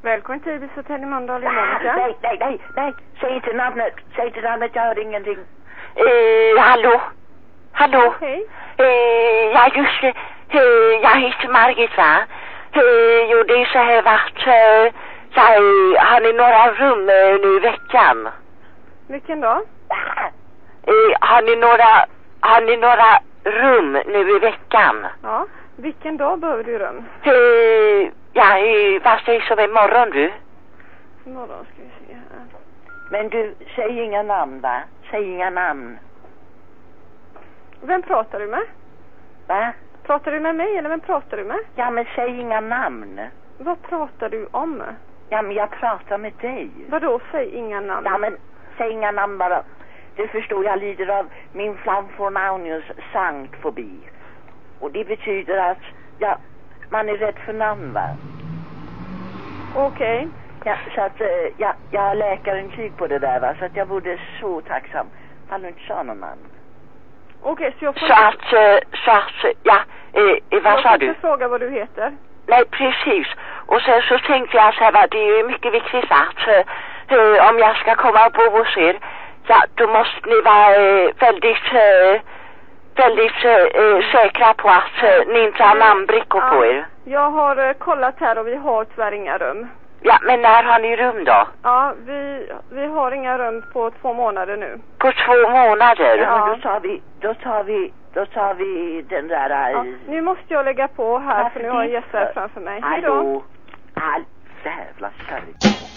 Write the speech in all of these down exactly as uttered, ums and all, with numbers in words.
Välkommen till Ibis hotell i Mölndal i Monica. Nej, nej, nej, nej. Säg inte namnet. Säg inte namnet, jag hör ingenting. Eh, hallå? Hallå? Hej. Eh, ja, just det. Eh, jag heter Margit, va? Eh, jo, det är så här vart... Eh, jag har ni några rum eh, nu i veckan? Vilken dag? Eh, har ni några... Har ni några rum nu i veckan? Ja. Vilken dag behöver du rum? Eh, ja, eh, vad säger som imorgon du? Imorgon ska vi se här. Men du, säg inga namn, va? Säg inga namn. Vem pratar du med? Va? Pratar du med mig eller vem pratar du med? Ja, men säg inga namn. Vad pratar du om? Ja, men jag pratar med dig. Vadå, säg inga namn? Ja, men säg inga namn bara. Det förstår jag lider av min flamfornaunius sanktfobi. Och det betyder att, ja, man är rädd för namn, va? Okej. Okay. Ja, så att, ja, jag har läkarintyg på det där, va? Så att jag vore så tacksam. Fan, du inte sa någon namn. Okej, okay, så jag får... Så att, så att, ja, eh, vad jag sa du? Jag får fråga vad du heter. Nej, precis. Och sen så tänkte jag så här, va, det är ju mycket viktigt att eh, om jag ska komma och bo hos er, ja, då måste ni vara eh, väldigt, eh, väldigt eh, säkra på att eh, ni inte har namnbrickor ja, på er. Jag har eh, kollat här och vi har tyvärr inga rum. Ja, men när har ni rum då? Ja, vi, vi har inga rum på två månader nu. På två månader? Ja, men då tar vi, då tar vi, då tar vi den där... Ja, nu måste jag lägga på här ja, för nu har jag gäster framför mig. Hallå? Hallå? All... Jävla kärlek.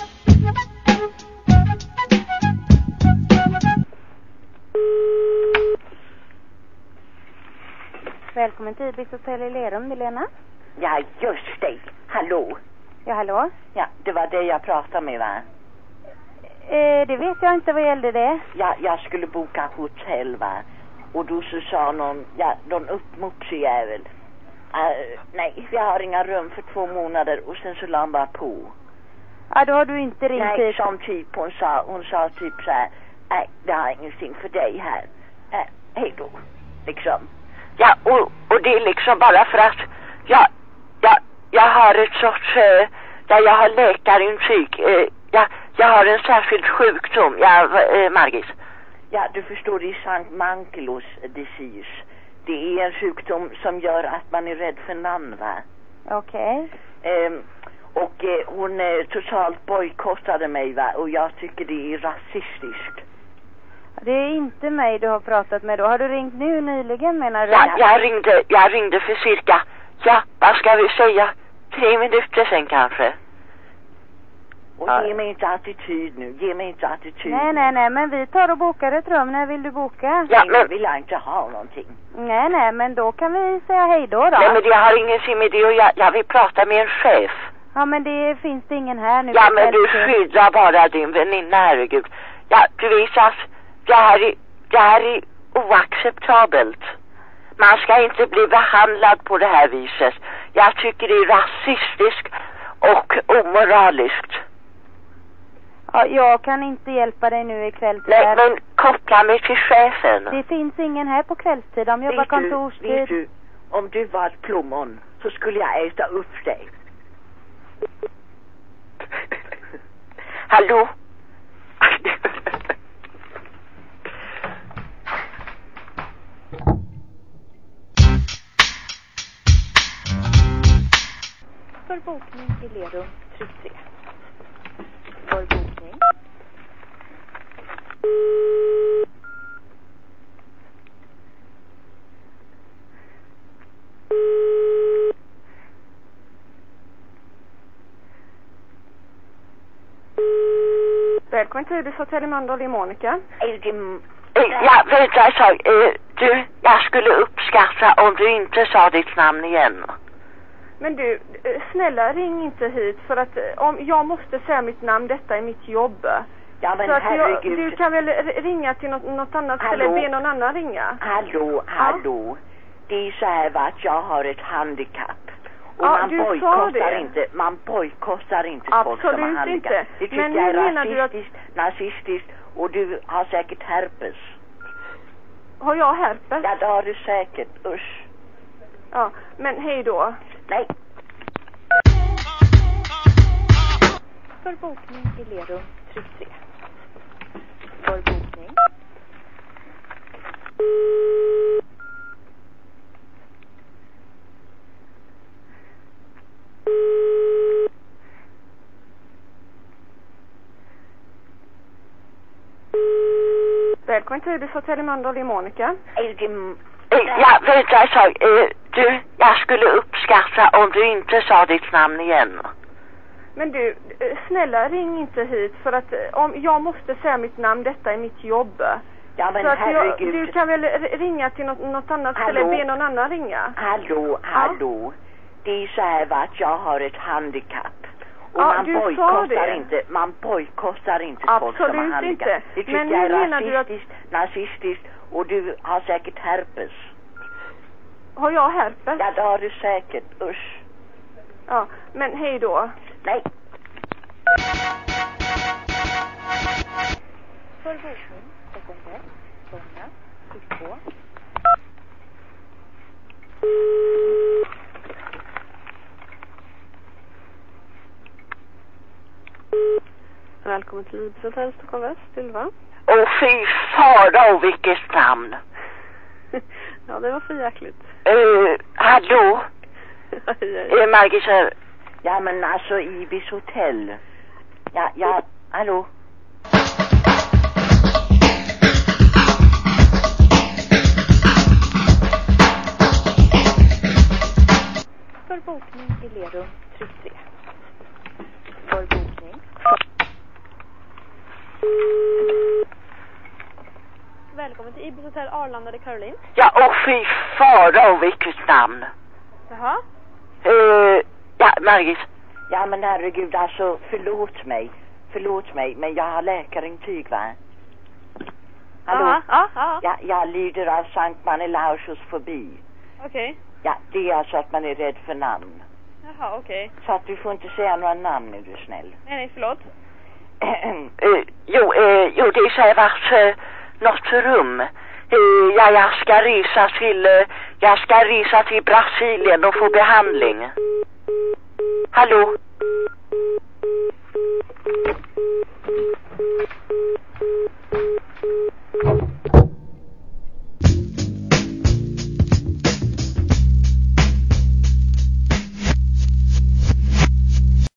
Välkommen till Ibis hotell i Lerum, Milena. Ja, just det. Hallå? Ja, hallå? Ja, det var det jag pratade med, va? Eh, det vet jag inte, vad gällde det? Ja, jag skulle boka hotell, va? Och då så sa någon, ja, någon uppmuxig jävel. Uh, nej, vi har inga rum för två månader. Och sen så la han bara på. Ja, då har du inte ringt nej, hit. som typ, hon sa, hon sa typ så här: nej, det har ingenting för dig här. Uh, hej då, liksom. Ja, och, och det är liksom bara för att jag, jag, jag har ett sorts, uh, där jag har läkarintyg. Uh, jag, jag har en särskild sjukdom, ja, uh, Margit. Ja, du förstår, det är Sankt Mankelos disease. Det är en sjukdom som gör att man är rädd för namn, va? Okej. Okay. Um, och uh, hon uh, totalt bojkottade mig, va? Och jag tycker det är rasistiskt. Det är inte mig du har pratat med då. Har du ringt nu nyligen, menar du? Ja, jag ringde, jag ringde för cirka, ja, vad ska vi säga, tre minuter sen kanske. Och ja. Ge mig inte attityd nu, ge mig inte attityd. Nej, nej, nej, men vi tar och bokar ett rum. När vill du boka? Ja, men vill jag inte ha någonting. Nej, nej, men då kan vi säga hej då då. Nej, men jag har ingenting med det och jag, jag vill prata med en chef. Ja, men det finns det ingen här nu. Ja, men du skyddar bara din väninna, herregud. Ja, du vet att det här är, det här är oacceptabelt. Man ska inte bli behandlad på det här viset. Jag tycker det är rasistiskt och omoraliskt. Ja, jag kan inte hjälpa dig nu ikväll. Nej, men koppla mig till chefen. Det finns ingen här på kvällstid. De jobbar kontorstid. Vet du, om du var ett plommon så skulle jag äta upp dig. Hallå? För bokning i Lerum, tryck tre. För bokning. Välkommen till Ibis hotell i Mölndal i Monica. Ja, vänta ett tag. Du, jag skulle uppskatta om du inte sa ditt namn igen. Men du, snälla ring inte hit för att om jag måste säga mitt namn, detta är mitt jobb. Ja, men så att herregud. Jag, du kan väl ringa till något, något annat ställe, be någon annan ringa. Hallå, hallå. Ja? Det är så här att jag har ett handikapp. Och ja, man bojkottar inte, man bojkottar inte folk som har handikapp. Inte. Det tycker men jag är rasistiskt, att... nazistiskt och du har säkert herpes. Har jag herpes? Ja, det har du säkert, usch. Ja, men hej då. Nej. För bokning i Lerum, tryck tre. För bokning. Välkommen till Ibis hotell i Mölndal, det är Monica. Är det... Eh, Ja, vänta ett tag. Eh, Du, jag skulle uppskatta om du inte sa ditt namn igen. Men du, eh, snälla ring inte hit för att eh, om jag måste säga mitt namn, detta är mitt jobb. Ja, men Så att jag, herregud. du kan väl r- ringa till något, något annat Hallå? eller be någon annan ringa. Hallå, hallå. Det är så här va, att jag har ett handikapp. Och Ja, man du sa bojkottar det. inte, man bojkottar inte folk som har Absolut handikapp. inte. Det tycker Men jag är hur menar du att- rasistiskt, nazistiskt och du har säkert herpes. Har jag herpes? Ja, det har du säkert, usch. Ja, men hej då. Nej. För bokning, Stockholm ett, Solna, tryck två. Välkommen till Ibis hotell Stockholm Väst, Ylva. Åh fy fara, vilket namn. Ja, det var för jäkligt. Uh, hallå? Uh, Margit här. Ja, men alltså Ibis hotell. Ja, ja, hallå? För bokning i Lerum, tryck tre. För bokning. Välkommen till Ibis hotell Arlanda, det är Caroline. Ja, åh fy fara, vilket namn. Jaha. Uh, ja, Margit. Ja, men herregud, alltså, förlåt mig. Förlåt mig, men jag har läkarintyg, va? Hallå? Aha, ja, ja. Ja, jag lider av Sankt Manelaus fobi. Okej. Ja, det är alltså att man är rädd för namn. Jaha, okej. Så att du får inte säga några namn, är du snäll. Nej, nej, förlåt. uh, jo, uh, jo, det har varit uh, något rum. Uh, ja, jag ska resa till, uh, jag ska resa till Brasilien och få behandling. Hallå?